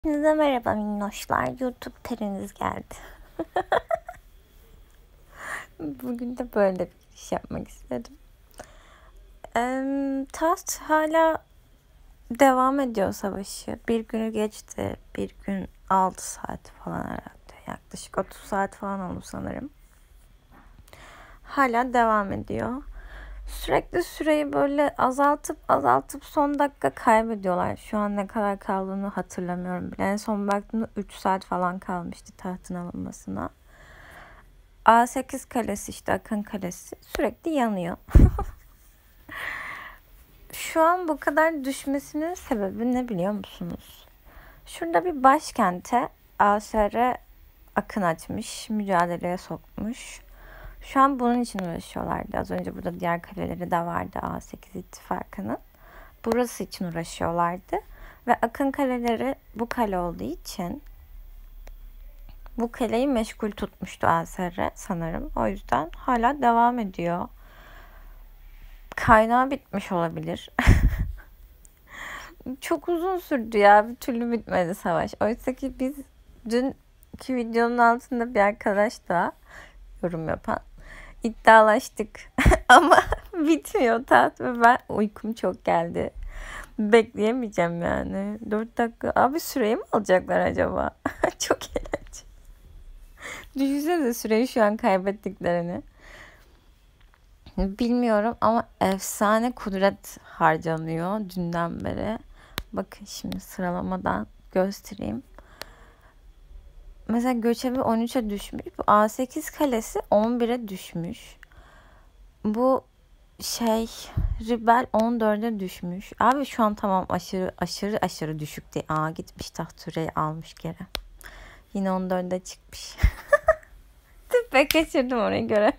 Hepinize merhaba minnoşlar. YouTube periniz geldi. Bugün de böyle bir giriş yapmak istedim. Taht hala devam ediyor savaşı. Bir günü geçti. Bir gün 6 saat falan herhalde. Yaklaşık 30 saat falan oldu sanırım. Hala devam ediyor. Sürekli süreyi böyle azaltıp son dakika kaybediyorlar. Şu an ne kadar kaldığını hatırlamıyorum bile. En son baktığımda 3 saat falan kalmıştı tahtın alınmasına. A8 kalesi işte Akın Kalesi sürekli yanıyor. Şu an bu kadar düşmesinin sebebi ne biliyor musunuz? Şurada bir başkente ASR Akın açmış, mücadeleye sokmuş. Şu an bunun için uğraşıyorlardı. Az önce burada diğer kaleleri de vardı A8 ittifakının. Burası için uğraşıyorlardı. Ve Akın kaleleri bu kale olduğu için bu kaleyi meşgul tutmuştu ASR sanırım. O yüzden hala devam ediyor. Kaynağı bitmiş olabilir. Çok uzun sürdü ya. Bir türlü bitmedi savaş. Oysa ki biz dünkü videonun altında bir arkadaş da yorum yapan iddialaştık. Ama bitmiyor tat ve ben uykum çok geldi. Bekleyemeyeceğim yani. 4 dakika. Abi süreyi mi alacaklar acaba? Çok eğlenceli. Düşünsene süreyi şu an kaybettiklerini. Bilmiyorum ama efsane kudret harcanıyor dünden beri. Bakın şimdi sıralamadan göstereyim. Mesela Göçebe 13'e düşmüş. Bu A8 kalesi 11'e düşmüş. Bu Ribel 14'e düşmüş. Abi şu an tamam aşırı düşük değil. Gitmiş Tahture'yi almış geri. Yine 14'e çıkmış. Ben kaçırdım orayı göre.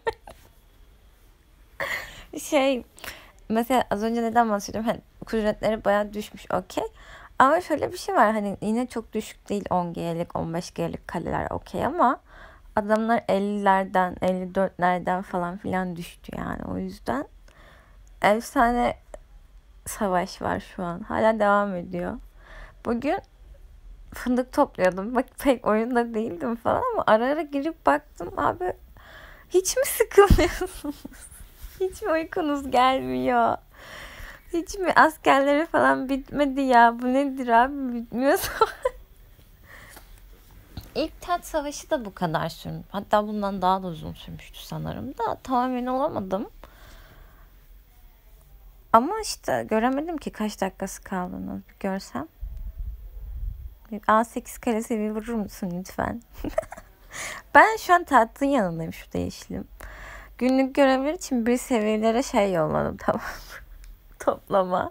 Mesela az önce neden bahsediyorum? Hani kudretleri bayağı düşmüş okey. Ama şöyle bir şey var. Hani yine çok düşük değil 10G'lik 15G'lik kaleler okey ama adamlar 50'lerden 54'lerden falan filan düştü yani. O yüzden efsane savaş var şu an. Hala devam ediyor. Bugün fındık topluyordum. Bak pek oyunda değildim falan ama ara ara girip baktım abi hiç mi sıkılmıyorsunuz? Hiç mi uykunuz gelmiyor? Hiç mi askerleri falan bitmedi ya? Bu nedir abi? Bitmiyorsa. İlk Tat Savaşı da bu kadar sürmüş. Hatta bundan daha da uzun sürmüştü sanırım da tam emin olamadım. Ama işte göremedim ki kaç dakikası kaldığını bir görsem. A8 karesi bir vurur musun lütfen? Ben şu an tahtın yanındayım şurada yeşilim. Günlük görevler için bir seviyelere yolladım tamam. Toplama.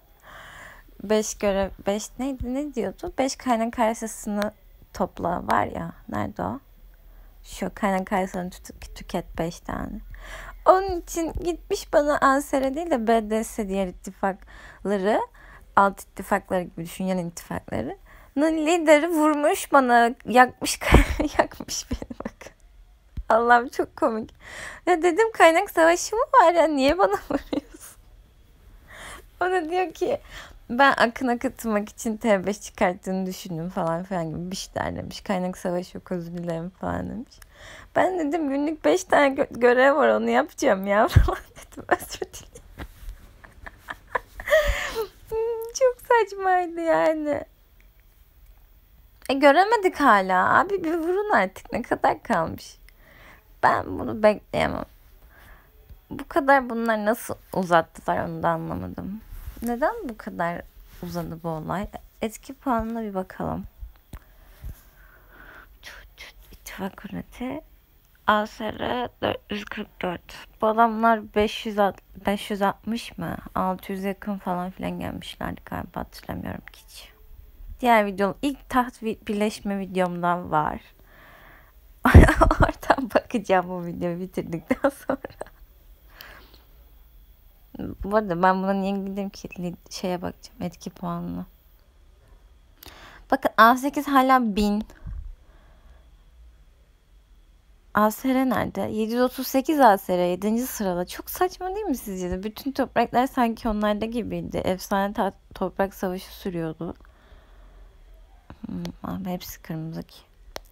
5 neydi ne diyordu? 5 kaynak karşısını topla var ya. Nerede o? Şu kaynak karşısını tüket 5 tane. Onun için gitmiş bana ASR değil de BDS diğer ittifakları, alt ittifakları gibi düşün, yan ittifakları. Lideri vurmuş bana, yakmış yakmış beni bak. Allah'ım çok komik. Ya dedim kaynak savaşı mı var ya niye bana vuruyorsun? O da diyor ki ben Akın'a katılmak için T5 çıkarttığını düşündüm falan filan gibi bir şeyler demiş. Kaynak savaşı yok özür dilerim falan demiş. Ben dedim günlük 5 tane görev var onu yapacağım ya falan dedim özür dilerim. Çok saçmaydı yani. Göremedik hala. Abi bir vurun artık ne kadar kalmış. Ben bunu bekleyemem. Bu kadar bunlar nasıl uzattılar onu da anlamadım. Neden bu kadar uzadı bu olay? Etki puanına bir bakalım. İttifak Kuruleti ASR 444. Bu adamlar 560 mı? 600 yakın falan filan gelmişlerdi galiba hatırlamıyorum hiç. Diğer videom ilk taht birleşme videomdan var. Oradan bakacağım bu videoyu bitirdikten sonra. Bu arada ben buna niye gideyim ki bakacağım etki puanına. Bakın A8 hala 1000. ASR nerede? 738 ASR 7. sırada. Çok saçma değil mi sizce de? Bütün topraklar sanki onlarda gibiydi. Efsane toprak savaşı sürüyordu. Hepsi kırmızı ki.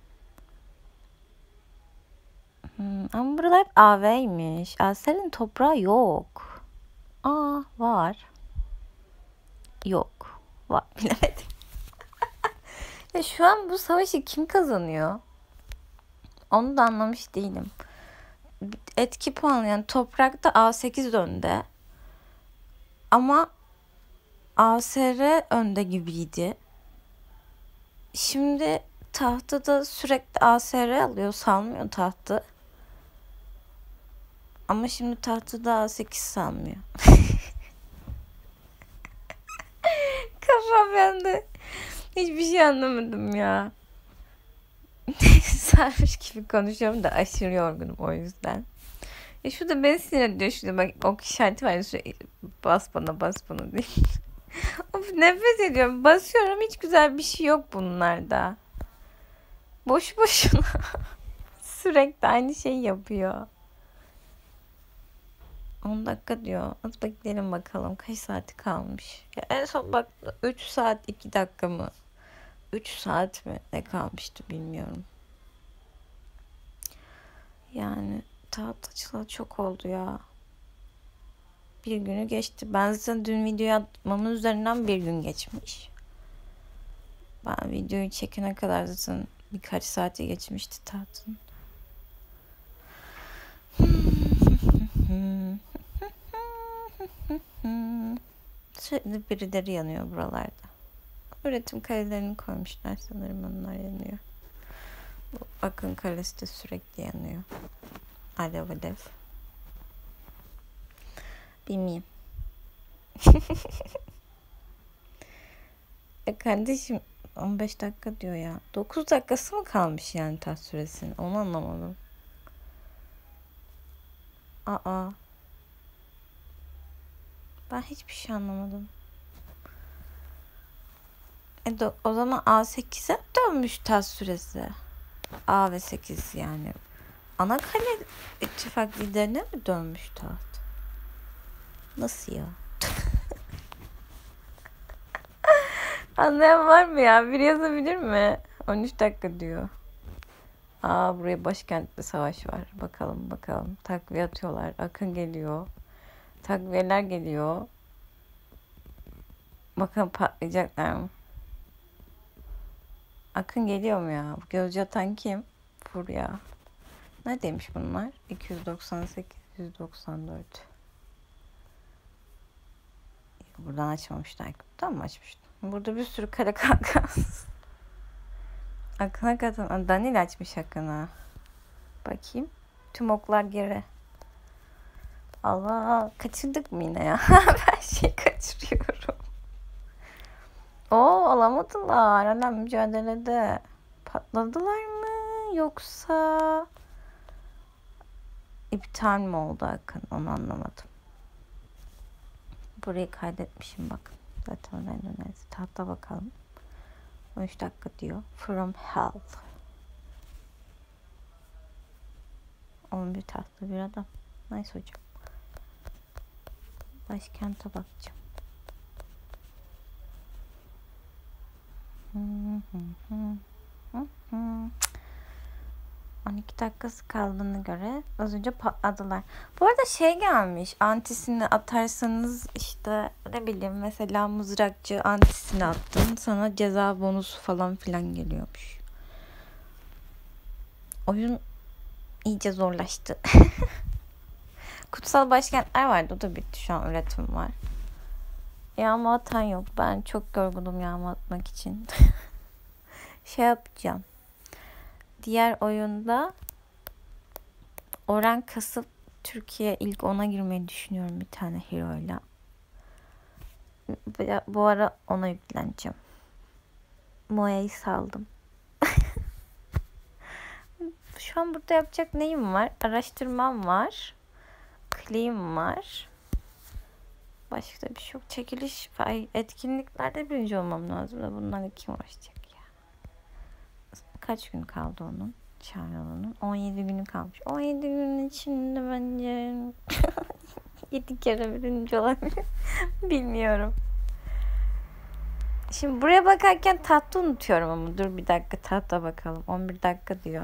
Ama buralar hep AV'ymiş. Asel'in toprağı yok. Var. Yok. Var. Bilemedim. Ya şu an bu savaşı kim kazanıyor? Onu da anlamış değilim. Etki puanı yani toprakta A8 önde. Ama ASR önde gibiydi. Şimdi tahtada sürekli ASR alıyor. Salmıyor tahtı. Ama şimdi tahtada A8 salmıyor. Kafam yandı. Hiçbir şey anlamadım ya. Sarmış gibi konuşuyorum da aşırı yorgunum o yüzden. Şurada beni sinir ediyor. Şurada bak ok işareti var. Sürekli bas bana diye. Of, nefret ediyorum. Basıyorum, hiç güzel bir şey yok bunlarda. Boş boşuna. Sürekli aynı şeyi yapıyor. 10 dakika diyor. Az bekleyelim bakalım kaç saati kalmış. Ya en son bak 3 saat 2 dakika mı? 3 saat mi? Ne kalmıştı bilmiyorum. Yani taht açılalı çok oldu ya. Bir günü geçti. Ben zaten dün videoyu atmamın üzerinden bir gün geçmiş. Ben videoyu çekene kadar zaten birkaç saate geçmişti tahtın. Sürekli birileri yanıyor buralarda. Üretim kalelerini koymuşlar sanırım, onlar yanıyor. Bu Akın kalesi de sürekli yanıyor. Alev. Bilmeyeyim. Kardeşim 15 dakika diyor ya. 9 dakikası mı kalmış yani taht süresinin? Onu anlamadım. Ben hiçbir şey anlamadım. O zaman A8'e dönmüş taht süresi. A ve 8 yani. Ana kale ittifak liderine mi dönmüş taht? Nasıl ya? Anlayan var mı ya? Biri yazabilir mi? 13 dakika diyor. Buraya başkentte savaş var. Bakalım. Takviye atıyorlar. Akın geliyor. Takviyeler geliyor. Bakalım patlayacaklar mı? Akın geliyor mu ya? Bu gözcü atan kim? Furya. Neredeymiş bunlar? 298, 194. Buradan açmamışlar. Buradan mı açmıştım? Burada bir sürü kare kalkas. Akın'a katın. Danil açmış Akın'a. Bakayım. Tüm oklar geri. Allah, kaçırdık mı yine ya? Her şeyi kaçırıyorum. Alamadılar. Hala mücadelede. Patladılar mı? Yoksa iptal mi oldu Akın? Onu anlamadım. Burayı kaydetmişim bak. Zaten Endonezya. Tahta bakalım. 13 dakika diyor. From Hell. 11 tahtlı bir adam. Nice hocam. Başkente bakacağım. 12 dakikası kaldığına göre az önce patladılar. Bu arada şey gelmiş. Antisini atarsanız işte ne bileyim mesela mızrakçı antisini attın. Sana ceza bonusu falan filan geliyormuş. Oyun iyice zorlaştı. Kutsal başkentler vardı. O da bitti. Şu an üretim var. Yağma atan yok. Ben çok yorgunum yağma atmak için. Şey yapacağım. Diğer oyunda oran kasıp Türkiye ilk 10'a girmeyi düşünüyorum bir tane hero'yla. Bu ara ona yükleneceğim. Moya'yı saldım. Şu an burada yapacak neyim var? Araştırmam var. Claim var. Başka bir şey yok. Çekiliş, etkinliklerde birinci olmam lazım da bunlarla kim uğraşacak ya? Kaç gün kaldı onun? Çağrı'nın 17 günü kalmış. 17 günün içinde bence 7 kere birinci olabilir. Bilmiyorum. Şimdi buraya bakarken tahtı unutuyorum ama dur bir dakika tahta bakalım. 11 dakika diyor.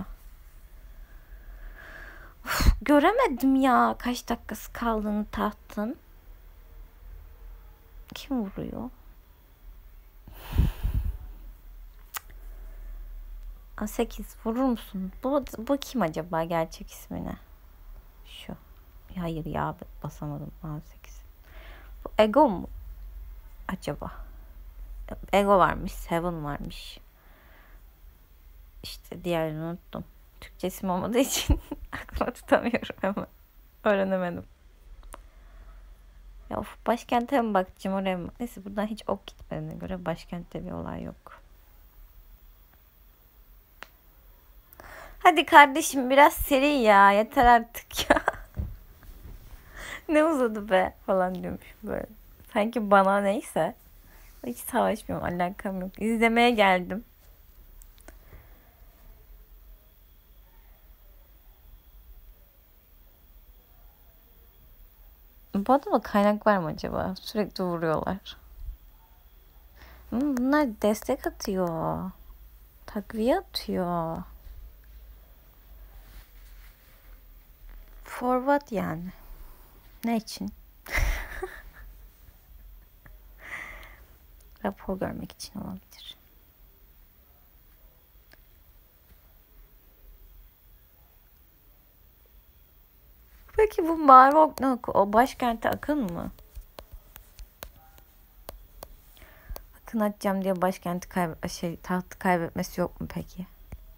Uf, göremedim ya kaç dakikası kaldığını tahtın. Kim vuruyor? A8 vurur musun? Bu kim acaba gerçek ismi ne? Şu. Hayır ya basamadım A8. Bu Ego mu? Acaba. Ego varmış. Seven varmış. İşte diğerini unuttum. Türkçe isim olmadığı için aklıma tutamıyorum ama öğrenemedim. Ya of, başkente mi bakacağım oraya mı? Neyse buradan hiç ok gitmediğine göre başkentte bir olay yok. Hadi kardeşim biraz seri ya. Yeter artık ya. Ne uzadı be falan diyormuş böyle. Sanki bana neyse. Hiç savaşmıyorum. Alakam yok. İzlemeye geldim. Bu adama kaynak var mı acaba? Sürekli vuruyorlar. Bunlar destek atıyor. Takviye atıyor. Forward yani. Ne için? Rapor görmek için olabilir. Peki bu mavi ok ne oku? O başkente Akın mı? Akın atacağım diye başkenti tahtı kaybetmesi yok mu peki?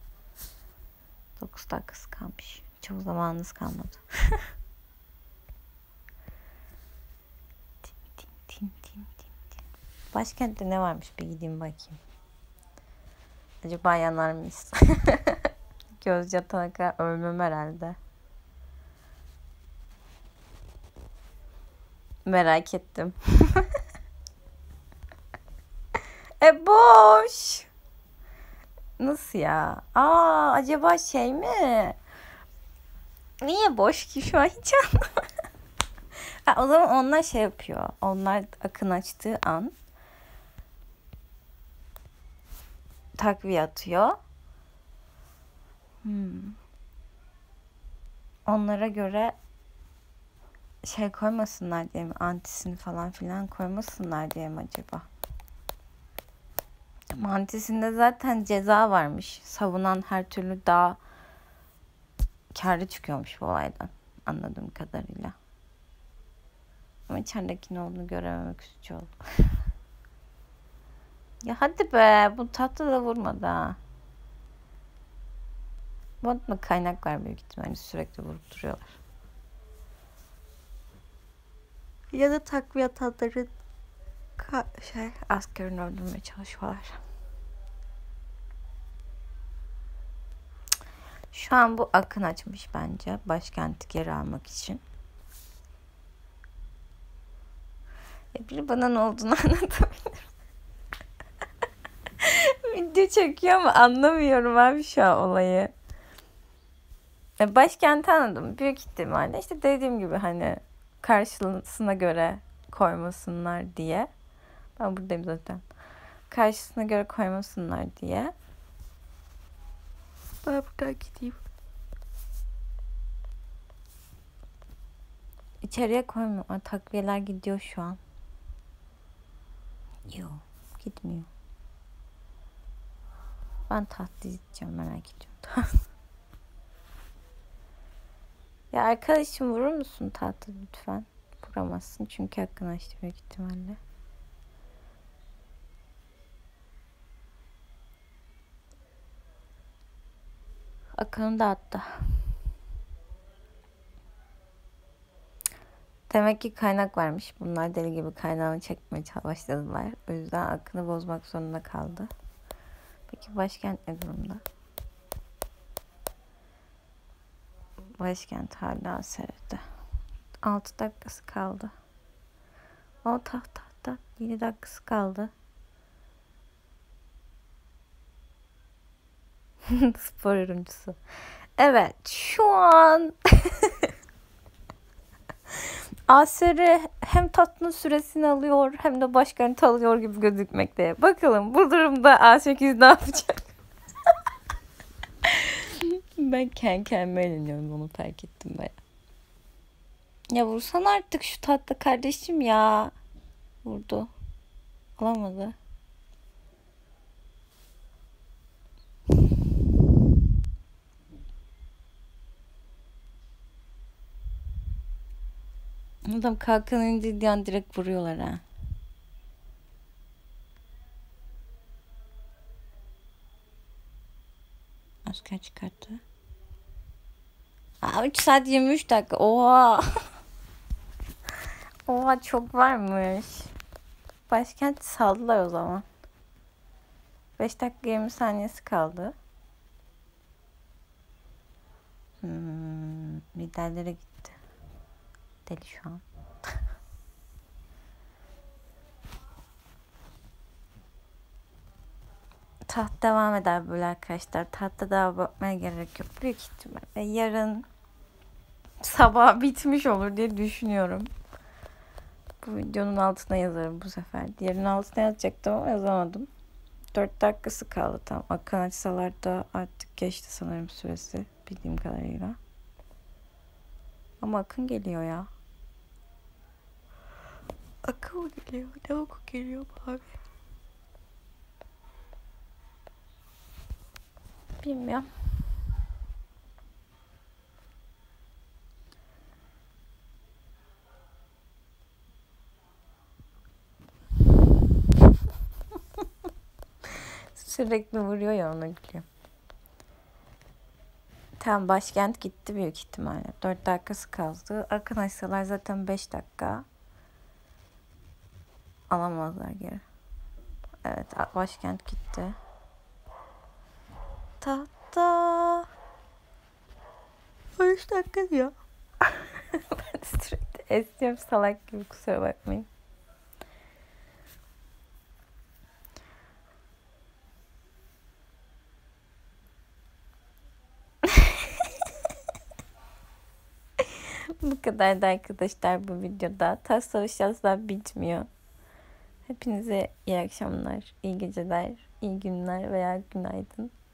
9 dakikası kalmış. Çoğu zamanınız kalmadı. tin. Başkentte ne varmış bir gideyim bakayım. Acaba yanar mıyız? Göz yatana kadar ölmem herhalde. Merak ettim. Boş. Nasıl ya? Acaba şey mi? Niye boş ki şu an hiç anlamadım. O zaman onlar şey yapıyor. Onlar Akın açtığı an takviye atıyor. Onlara göre şey koymasınlar diye mi? Antisini falan filan koymasınlar diye mi acaba? Antisinde zaten ceza varmış. Savunan her türlü daha kârlı çıkıyormuş bu olaydan. Anladığım kadarıyla. Ama içerideki ne olduğunu görememek üzücü oldu. Ya hadi be. Bu tatlı da vurmadı ha. Botla kaynak var büyük ihtimalle. Sürekli vurup duruyorlar. Ya da takviye atanları askerini öldürmeye çalışıyorlar. Şu an bu Akın açmış bence. Başkenti geri almak için. Biri bana ne olduğunu anlatabilir. Video çekiyor ama anlamıyorum abi şu an olayı. Başkenti anladım. Büyük ihtimalle işte dediğim gibi hani karşısına göre koymasınlar diye. Ben buradayım zaten. Karşısına göre koymasınlar diye. Ben buradan gideyim. İçeriye koymuyor. Takviyeler gidiyor şu an. Yok. Gitmiyor. Ben tahtı izleyeceğim. Merak ediyorum. Ya arkadaşım vurur musun tahtı lütfen? Vuramazsın çünkü hakkını açtı büyük ihtimalle. Akını da attı. Demek ki kaynak varmış. Bunlar deli gibi kaynağını çekmeye başladılar. O yüzden Akın'ı bozmak zorunda kaldı. Peki başkent ne durumda? Başkent hala seride. 6 dakikası kaldı. O tahta 7 dakikası kaldı. Spor yorumcusu. Evet şu an ASR hem tatlının süresini alıyor hem de başkent alıyor gibi gözükmekte. Bakalım bu durumda A8 ne yapacak? Ben kendi kendime eğleniyorum, onu fark ettim ben. Ya vursan artık şu tatlı kardeşim ya. Vurdu. Alamadı. Adam kalkan indirdiği an direkt vuruyorlar ha. Asker çıkarttı. 3 saat 23 dakika. Oha. Oha, çok varmış. Başkent saldılar o zaman. 5 dakika 20 saniyesi kaldı. Liderlere gitti. Deli şu an. Taht devam eder böyle arkadaşlar. Tahta daha bakmaya gerek yok. Büyük ihtimalle yarın sabah bitmiş olur diye düşünüyorum. Bu videonun altına yazarım bu sefer. Diğerinin altına yazacaktım ama yazamadım. 4 dakikası kaldı tam. Akın açsalar da artık geçti sanırım süresi. Bildiğim kadarıyla. Ama Akın geliyor ya. Akın geliyor. Ne oku geliyor abi? Bilmiyorum. Sürekli vuruyor ya, ona gülüyor. Tamam, başkent gitti büyük ihtimalle. 4 dakikası kaldı. Arkadaşlar zaten 5 dakika. Alamazlar geri. Evet, başkent gitti. Tahta. 5 dakika diyor. Ben sürekli esniyorum salak gibi, kusura bakmayın. Bu kadar da arkadaşlar bu videoda. Taş savaşı asla bitmiyor. Hepinize iyi akşamlar, iyi geceler, iyi günler veya günaydın.